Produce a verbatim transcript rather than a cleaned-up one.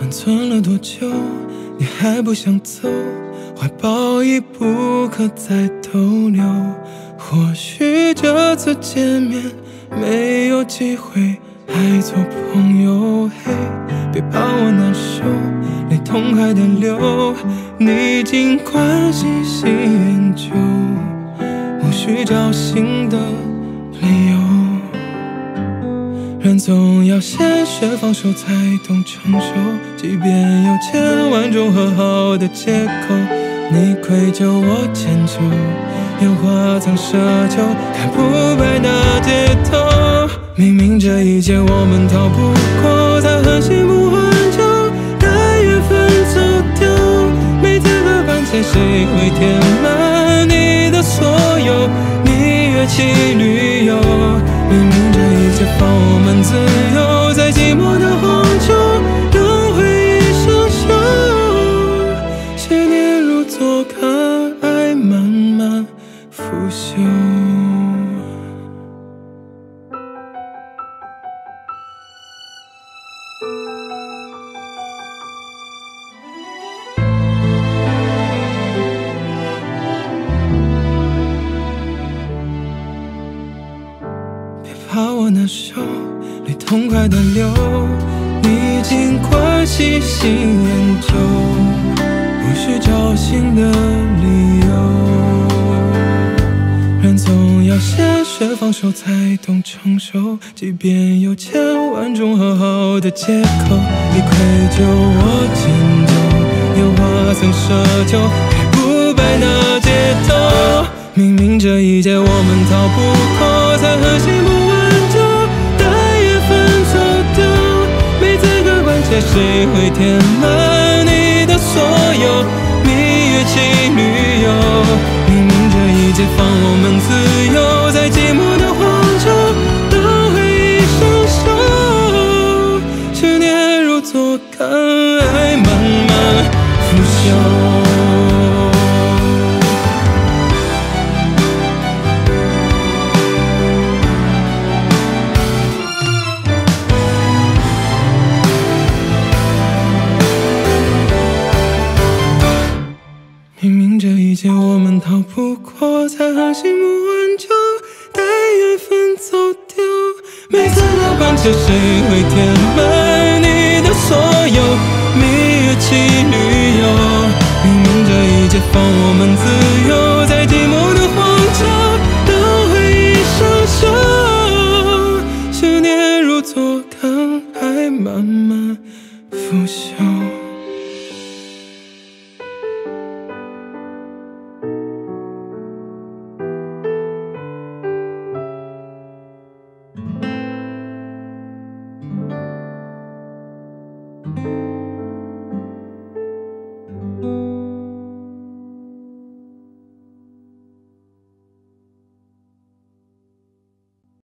安存了多久？你还不想走，怀抱已不可再逗留。或许这次见面没有机会还做朋友。嘿，别怕我难受，泪痛还得流，你尽管细细研究，无需找新的理由。人总要先学放手才懂成熟，即便有千万种和好的借口，你愧疚我迁就，烟花曾奢求，看不白的街头。明明这一劫我们逃不过，才狠心不挽救，待缘分走丢，没资格管谁，谁会填满你的所有？蜜月期旅游，明明这一切放我们自由，在寂寞的荒丘，让回忆生锈。十年如昨，看爱慢慢腐朽。怕我难受，泪痛快的流，你尽管细细研究，无需找新的理由。人总要先学放手才懂成熟，即便有千万种和好的借口，你愧疚我迁就，烟花曾奢求，开不白的街头。明明这一劫我们逃不过，才狠心不谁会填满你的所有？蜜月期旅游，明明这一劫放我们自由，在寂寞的荒丘，让回忆生锈。十年如昨，看爱慢慢腐朽。明明这一劫我们逃不过，才狠心不挽救，待缘分走丢，没资格管谁，谁会填满你的所有？蜜月期旅游，明明这一劫放我们自由，在寂寞的荒丘，让回忆生锈。十年如昨，看爱慢慢腐朽。thank you